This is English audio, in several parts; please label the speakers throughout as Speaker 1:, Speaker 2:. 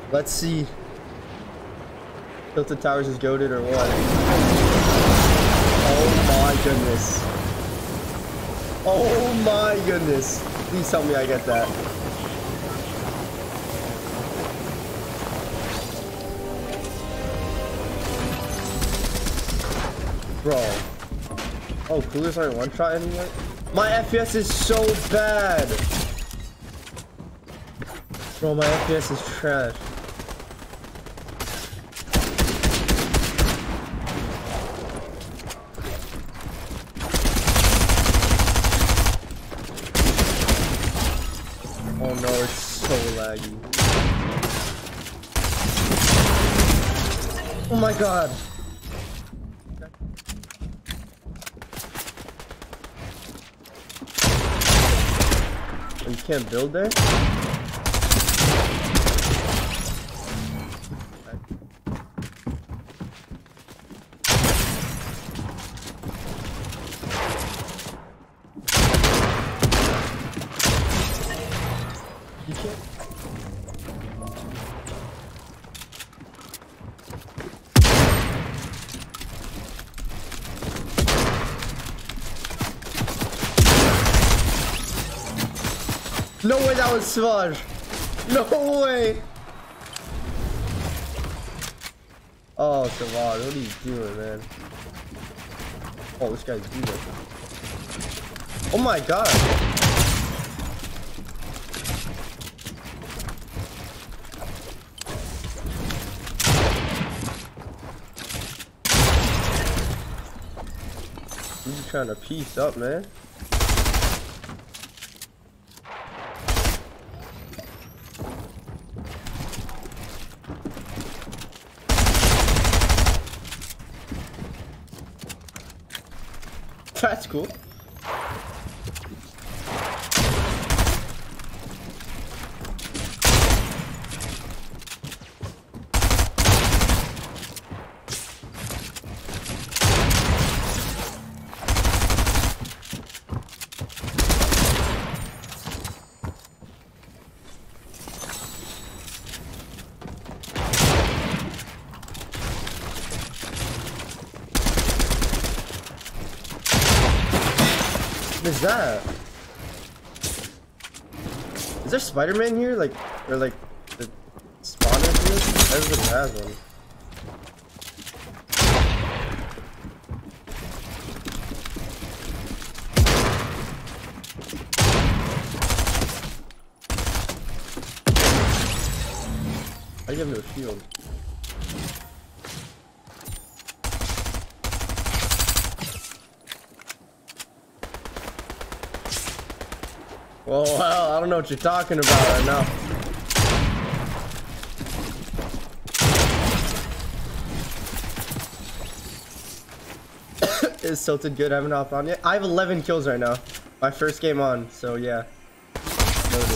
Speaker 1: Let's see. Tilted Towers is goated or what? Oh my goodness. Oh my goodness. Please tell me I get that. Bro. Oh, coolers aren't one shot anymore? My FPS is so bad. Bro, my FPS is trash. Oh no, it's so laggy. Oh my god. You can't build there? You can't. No way that was Savage. No way. Oh, Savage, what are you doing, man? Oh, this guy's doing it. Oh my god. He's trying to piece up, man. That's cool. What is that? Is there Spider-Man here? Like, or like the spawner here? Everybody has one. I give him a shield. Well, I don't know what you're talking about right now. Is Tilted good? I haven't hopped on yet. I have 11 kills right now. My first game on, so yeah. Loaded.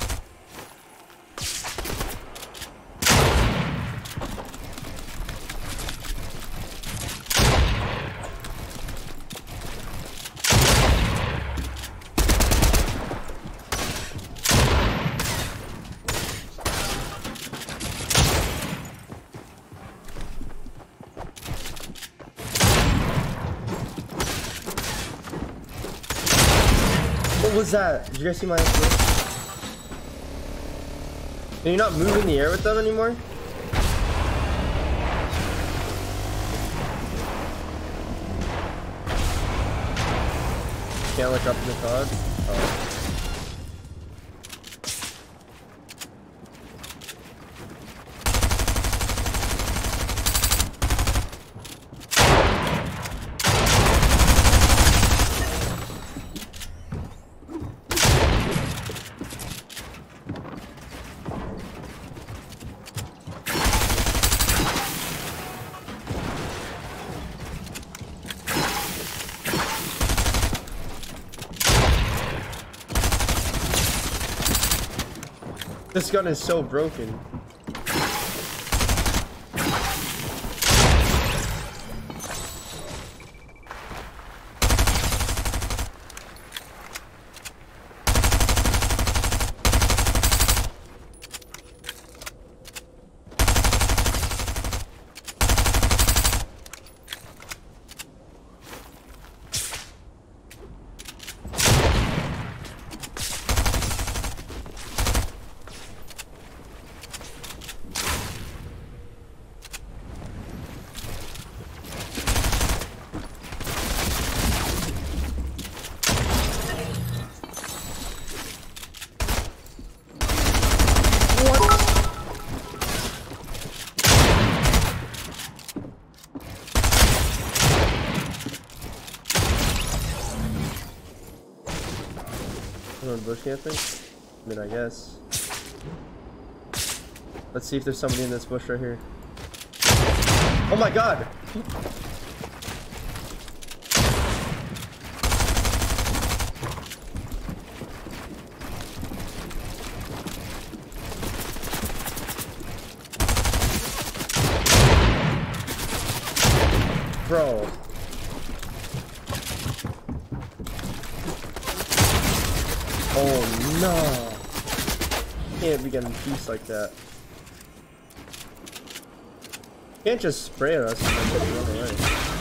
Speaker 1: What was that? Did you guys see my explosion? Can you not move in the air with them anymore? Can't look up in the COD? Oh. This gun is so broken. bush camping? I mean, I guess. Let's see if there's somebody in this bush right here. Oh my god! Bro. Oh no. Can't be getting peace like that. Can't just spray at us and then just run away.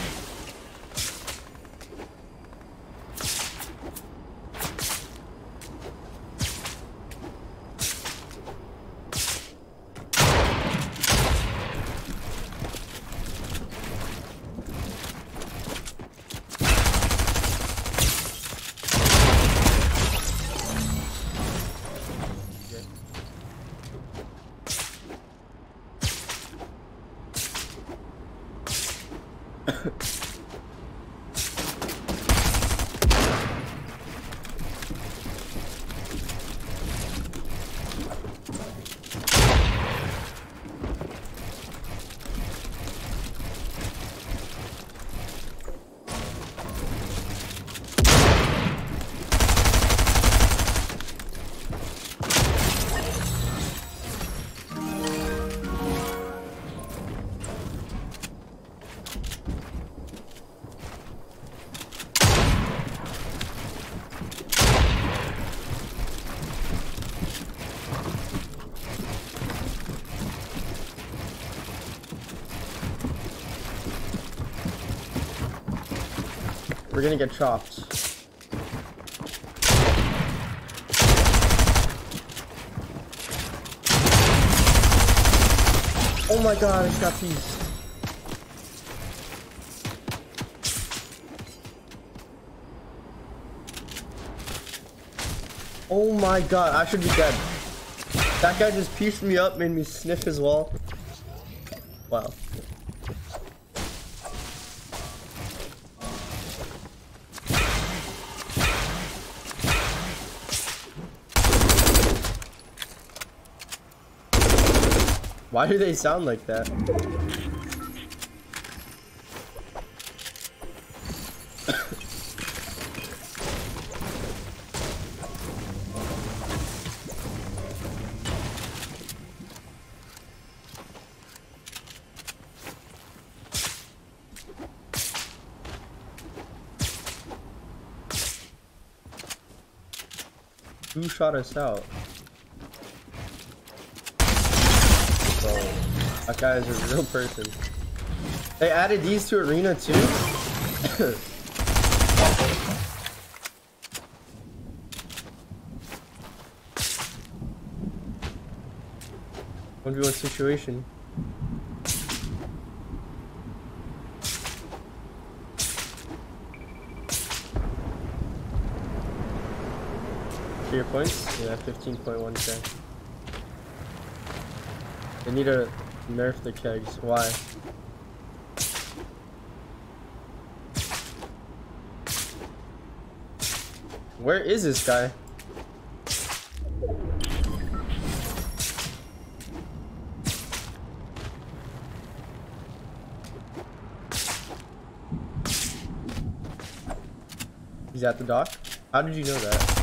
Speaker 1: We're gonna get chopped. Oh my god, I just got pieced. Oh my god, I should be dead. That guy just pieced me up, made me sniff his wall. Wow. Why do they sound like that? Who shot us out? That guy is a real person. They added these to Arena too? 1v1 situation. Your points? Yeah, 15.1k. They need to nerf the kegs. Why? Where is this guy? He's at the dock? How did you know that?